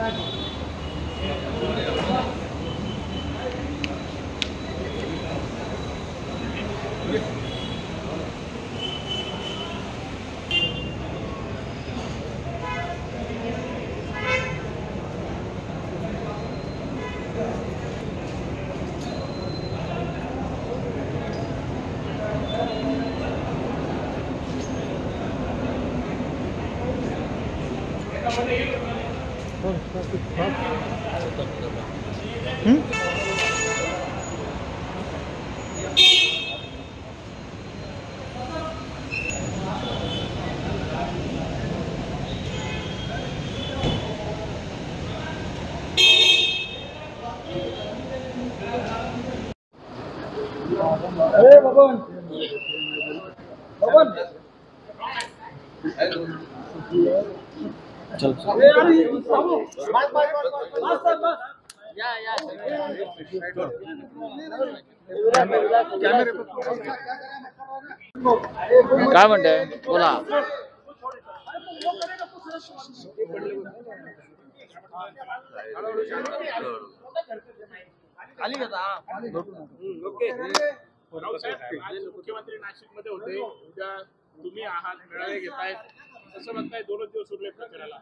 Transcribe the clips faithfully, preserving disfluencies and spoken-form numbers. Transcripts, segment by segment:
अरे बबन बबन चल या या काय म्हणताय बोला. खाली घेता ओके. मुख्यमंत्री नाशिकमध्ये होते, उद्या तुम्ही आहात, मेळावे घेतायत, कसं म्हणताय? दोनच दिवस उरले प्रचाराला.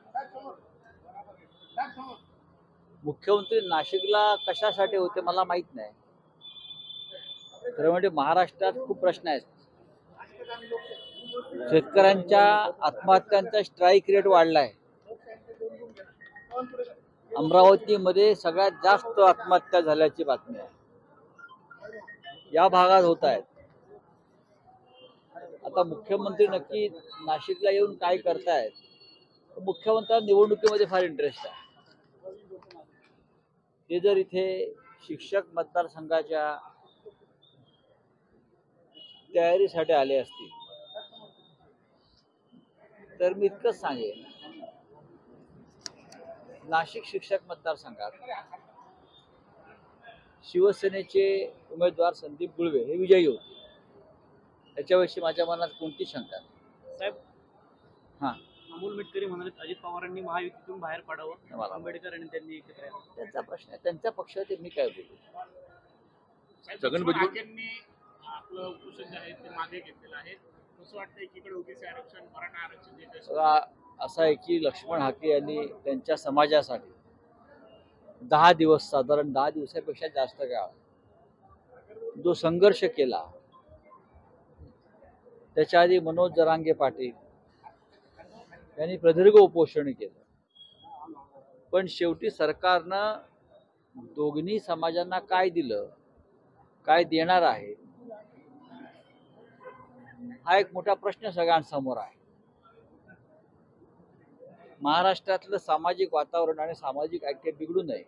मुख्यमंत्री नाशिकला कशासाठी होते मला माहित नाही. खरं म्हणजे महाराष्ट्रात खूप प्रश्न आहेत. शेतकऱ्यांच्या आत्महत्यांचा स्ट्राईक रेट वाढलाय. अमरावतीमध्ये सगळ्यात जास्त आत्महत्या झाल्याची बातमी आहे. या भागात होत आहेत. आता मुख्यमंत्री नक्की नाशिकला येऊन काय करतायत? मुख्यमंत्र्यांना निवडणुकीमध्ये फार इंटरेस्ट आहे. ते जर इथे शिक्षक मतदारसंघाच्या तयारीसाठी आले असतील तर मी इतकंच सांगेन, नाशिक शिक्षक मतदारसंघात शिवसेनेचे उमेदवार संदीप गुळवे हे विजयी होते. त्याच्याविषयी माझ्या मनात कोणती शंका नाही. साहेब, हां, अमोल मिटकरी म्हणाले अजित पवारांनी महायुतीतून बाहेर पडावं, आंबेडकर आणि त्यांनी एकत्र यावं. त्यांचा प्रश्न आहे, त्यांच्या पक्षात मी काय बोलू. छगन भुजबळांनी आपलं उपोषण जे आहे ते मागे घेतलेलं आहे. कसं वाटतं, एकीकडे ओबीसी आरक्षण, मराठा आरक्षण देत असं आहे की लक्ष्मण हाके यांनी त्यांच्या समाजासाठी दहा दिवस साधारण दहा दिवसापेक्षा जास्त काळ जो संघर्ष केला. त्याच्या आधी मनोज जरांगे पाटील यांनी प्रदीर्घ उपोषण केलं. पण शेवटी सरकारनं दोन्ही समाजांना काय दिलं, काय देणार आहे, हा एक मोठा प्रश्न सगळ्यांसमोर आहे. महाराष्ट्रातलं सामाजिक वातावरण आणि सामाजिक ऐक्य बिघडू नये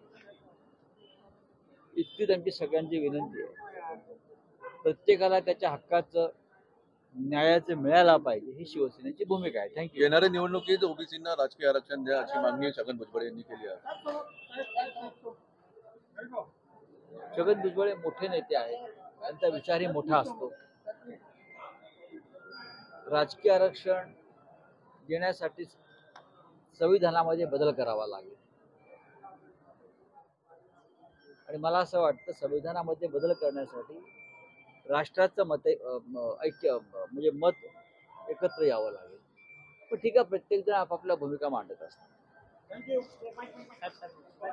इतकी त्यांची सगळ्यांची विनंती आहे. प्रत्येकाला त्याच्या हक्काचं न्यायाचं मिळायला पाहिजे, ही शिवसेनेची भूमिका आहे. थँक्यू. येणाऱ्या निवडणुकीत ओबीसींना राजकीय आरक्षण द्या अशी मागणी छगन भुजबळ यांनी केली आहे. छगन भुजबळ मोठे नेते आहेत, त्यांचा विचारही मोठा असतो. राजकीय आरक्षण देण्यासाठी संविधानामध्ये बदल करावा लागेल आणि मला असं वाटतं संविधानामध्ये बदल करण्यासाठी राष्ट्राचं मत ऐक्य म्हणजे मत एकत्र यावं लागेल. पण ठीक आहे, प्रत्येक जण आपापल्या भूमिका मांडत असतात.